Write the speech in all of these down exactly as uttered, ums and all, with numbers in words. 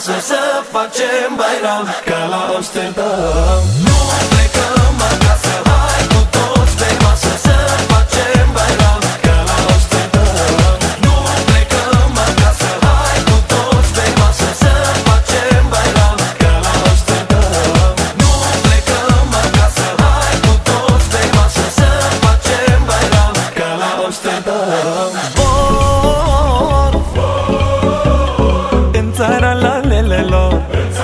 masă să facem bairam ca la Amsterdam. Nu plecăm acasă, hai cu toți pe masă să facem bairam ca la Amsterdam. Nu plecăm acasă, hai cu toți pe masă să facem bairam ca la Amsterdam. Nu plecăm acasă, hai cu toți pe masă să facem bairam ca la Amsterdam. Țara la lelelor,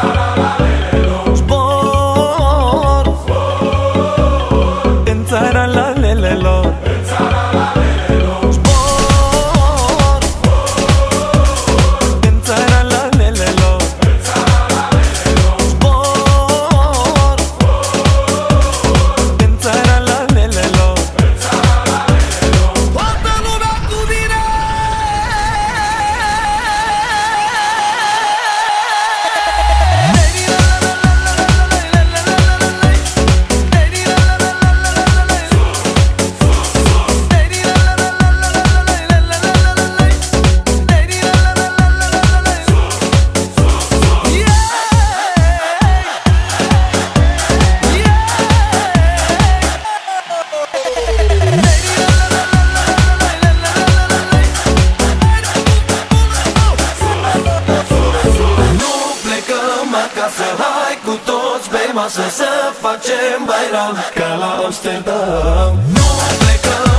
zbor în țara la lelelor, zbor în țara la lelelor, zbor în țara la lelelor. Toată lumea cu mine! Hai cu toți pe masă să facem bairam ca la Amsterdam. Nu plecăm